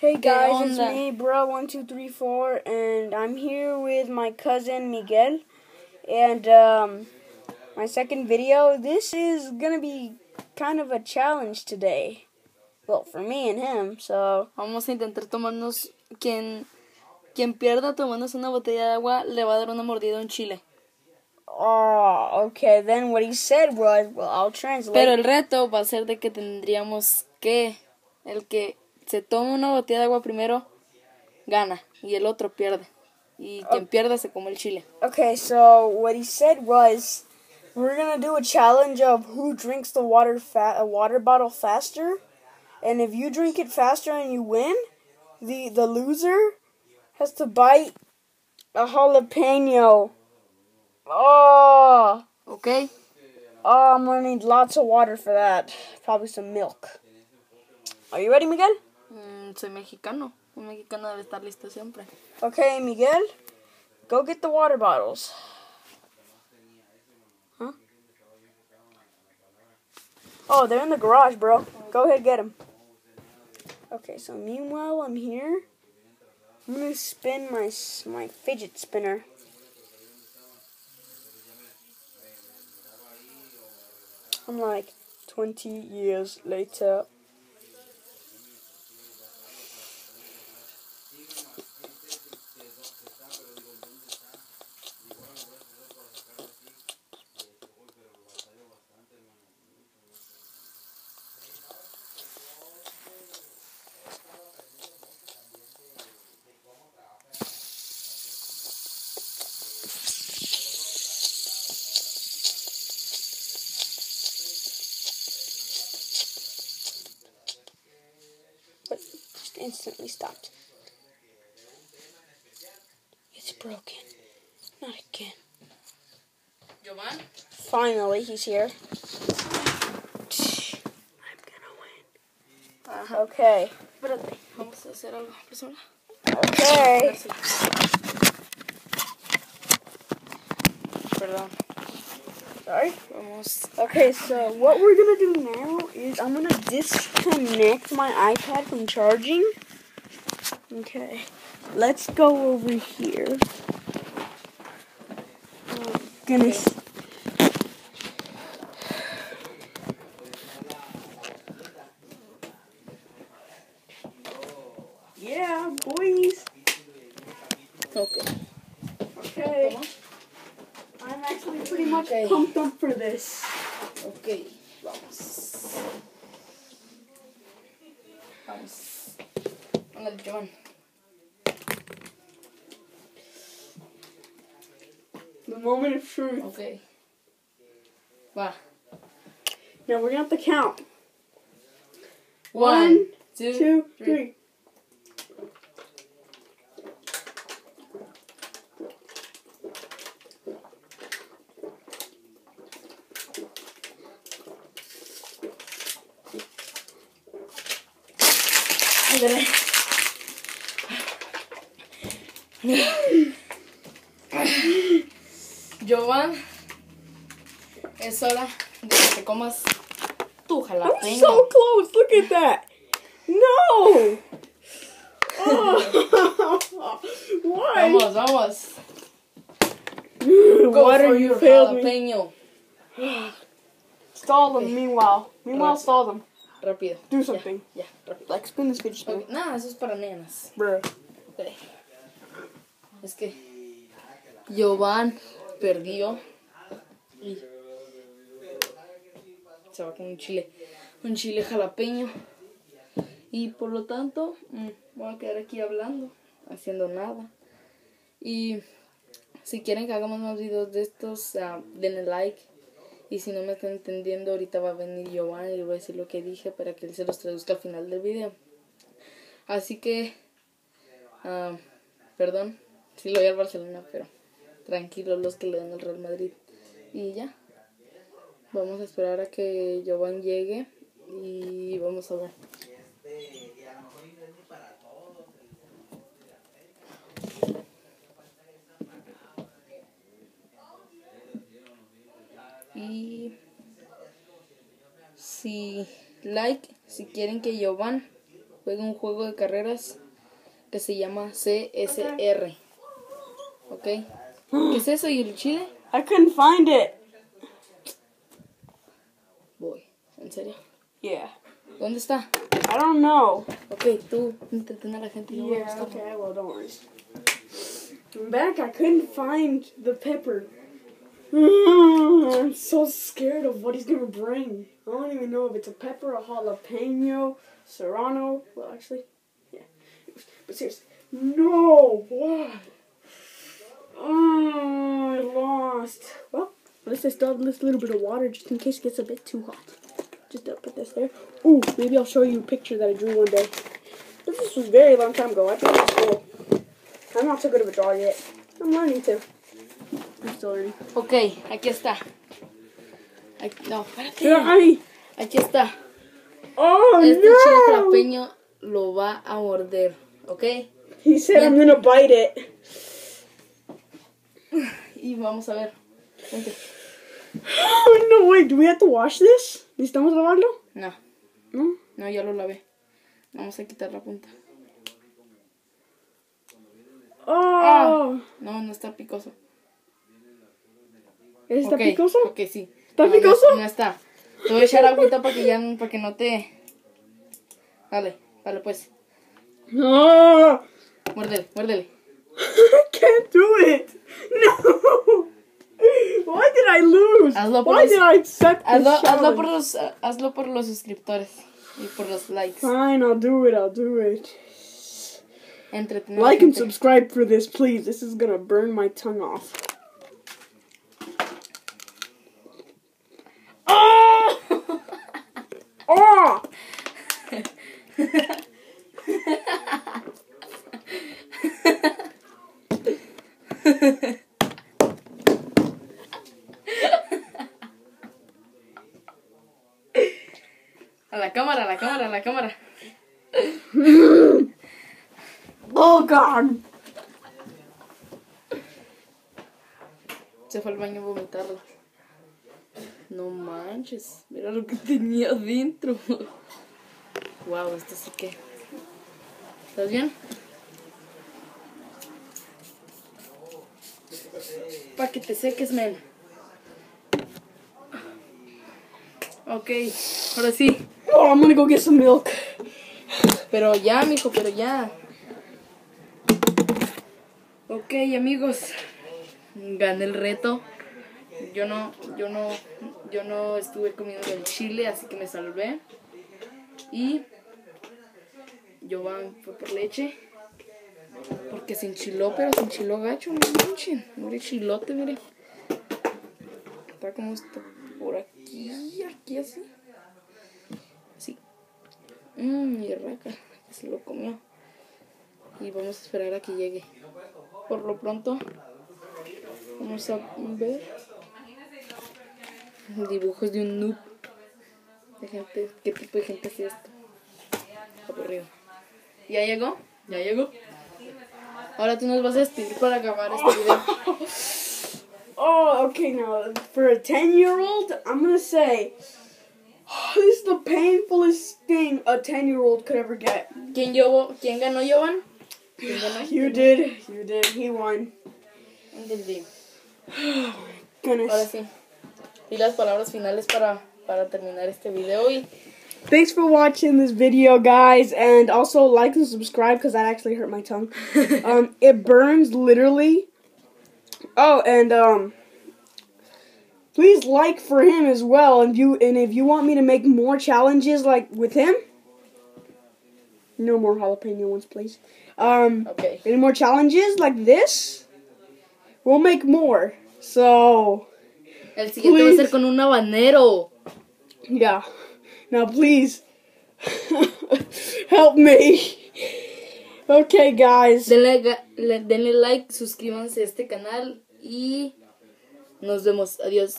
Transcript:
Hey guys, it's me, bro1234, and I'm here with my cousin Miguel, and my second video. This is gonna be kind of a challenge today, well, for me and him, so... Vamos a intentar tomarnos, quien pierda tomándose una botella de agua, le va a dar una mordida a un chile. Oh, okay, then what he said was, well, I'll translate. Pero el reto va a ser de que tendríamos que, el que se tome una botella de agua primero, gana, y el otro pierde. Y quien pierda se come el chile. Okay, so what he said was, we're gonna do a challenge of who drinks the water bottle faster, and if you drink it faster and you win, the loser has to bite a jalapeno. Oh, Okay. Oh, I'm gonna need lots of water for that. Probably some milk. Are you ready, Miguel? Soy mexicano. Un mexicano debe estar listo siempre. Okay, Miguel, go get the water bottles. Huh? Oh, they're in the garage, bro. Go ahead, get them. Okay, so meanwhile, I'm here. I'm gonna spin my fidget spinner. I'm like 20 years later. But just instantly stopped. It's broken. Not again. Jovan. Finally, he's here. I'm gonna win. Ajá. Okay. Espérate, vamos a hacer algo. Persona. Okay. Perdón. Sorry? Vamos. Okay, so what we're gonna do now is I'm gonna disconnect my iPad from charging. Okay. Let's go over here. Oh, goodness. Yeah, boys. Okay. Okay. I'm actually pretty much Okay. pumped up for this. Okay, vamos. Vamos. Ándale, Jovan. The moment of truth. Okay. Va. Now we're gonna have to count. 1, 2, 3. Ándale. Jovan, es hora de que te comas tu I'm jalapeño. so close. Look at that. No. Oh. Why? Vamos, vamos. Water, you failed me. Jalapeño. Stall them. Okay. Meanwhile, stall them. Rápido. Do something. Ya, rápido. Like spin this fidget spinner. Okay. No, eso es para nenas. Bruh. Okay. Es que Jovan perdió y se va con un chile jalapeño, y por lo tanto voy a quedar aquí hablando, haciendo nada. Y si quieren que hagamos más videos de estos, denle like. Y si no me están entendiendo, ahorita va a venir Jovan y le voy a decir lo que dije para que él se los traduzca al final del video. Así que perdón, sí lo voy al Barcelona, pero tranquilos los que le dan al Real Madrid. Y ya, vamos a esperar a que Jovan llegue y vamos a ver. Y si quieren que Jovan juega un juego de carreras que se llama CSR. ¿Ok? ¿Qué es eso? ¿Y el chile? I couldn't find it. Voy. ¿En serio? Yeah. ¿Dónde está? I don't know. Ok, tú entreten a la gente. Yo voy a Yeah, buscarlo. okay, well, don't worry. I'm back. I couldn't find the pepper. I'm so scared of what he's gonna bring. I don't even know if it's a pepper, a jalapeno, serrano. Well, actually, yeah. But seriously, no. What? Oh, I lost. Well, at least I still have this little bit of water just in case it gets a bit too hot. Just put this there. Ooh, maybe I'll show you a picture that I drew one day. This was a very long time ago. I think in school. I'm not so good of a drawer yet. I'm learning to. I'm still learning. Ok, aquí está. No, espérate. Ay. Aquí está. Oh, Este chile no! jalapeño lo va a morder. ¿Ok? He said I'm gonna bite it. Y vamos a ver. Vente. Oh, no, wait. Do we have to wash this? ¿Necesitamos lavarlo? No, No. no, ya lo lavé. Vamos a quitar la punta. Oh. No, no está picoso. ¿Está Ok, picoso? Ok, sí. ¿Está No, picoso? No está. Te voy a echar agüita para que no te... Dale, dale pues. No. Muérdele, muérdele. I can't do it. No. Why did I lose? Hazlo por Why los- did I accept this challenge? Hazlo por los suscriptores y por los likes. Fine, I'll do it. I'll do it. Entretener a la Like and gente. subscribe for this, please. This is gonna burn my tongue off. Oh! Oh! A la cámara, a la cámara, a la cámara. Oh God! Se fue al baño a vomitarlo. No manches, mira lo que tenía adentro. Wow, esto sí que... ¿Estás bien? Para que te seques, men. Ok, ahora sí. Oh, I'm gonna go get some milk. Pero ya, mijo, pero ya. Ok, amigos. Gané el reto. Yo no estuve comiendo el chile, así que me salvé. Y Jovan fue por leche. Porque se enchiló, pero se enchiló gacho, no manchen. Mire chilote, mire. Está como esto por aquí, aquí así. Sí. Y raca, se lo comió. Y vamos a esperar a que llegue. Por lo pronto, vamos a ver dibujos de un noob. De gente, ¿qué tipo de gente es esto? Aburrido. ¿Ya llegó? ¿Ya llegó? Ahora tú nos vas a despedir para acabar este video. Oh, okay, now, for a 10-year-old, I'm gonna say, this is the painfulest thing a 10-year-old could ever get. ¿Quién ganó, Jovan? ¿Quién ganó? You did, he won. Entendí. Ahora Goodness. sí. Y las palabras finales para terminar este video. Y Thanks for watching this video, guys, and also like and subscribe, because that actually hurt my tongue. It burns, literally. Oh, and, please like for him as well, and if you want me to make more challenges like with him, no more jalapeno ones, please. ok. Any more challenges like this, we'll make more. So, El siguiente va a ser con un habanero. yeah. Now, please, help me. Okay, guys. Denle like, suscríbanse a este canal y nos vemos. Adiós.